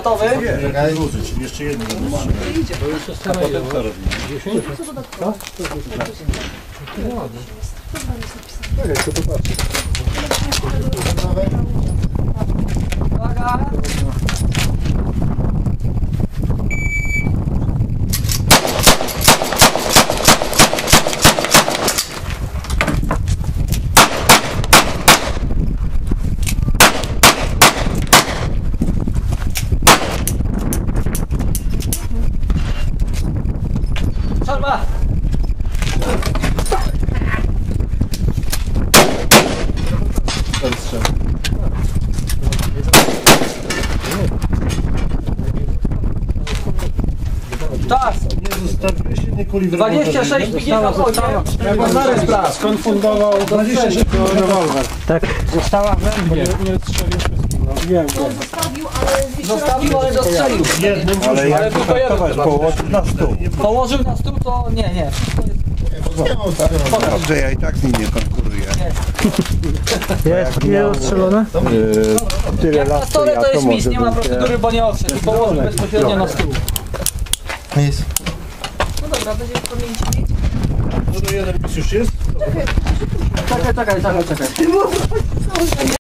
gotowy? Nie, wrócić. Jeszcze jedno. To już jest potem co robi? 10? Co? Tak, jak to popatrzę. Uwaga! Przerwa! Czas! Nie zostawiłeś jednej kuli w 26 bije na wodzie. Skonfundował 26 rewolwer. Tak. Została we mnie. Nie strzelił wszystkim. Wiem, Zostawił, ale dostrzelił. jednym, ale tylko jeden. położył na stół. Położył na stół, to nie. Dobrze, ja i tak z nim nie konkuruję. Jest, ile ostrzelone? Tyle Jak na lat, stole ja to jest może mis, nie ma bym procedury, bo nie odszedł. Położył bezpośrednio na stół. Jest. No dobra, będziemy w pamięci mieć. No to jeden już jest? Czekaj.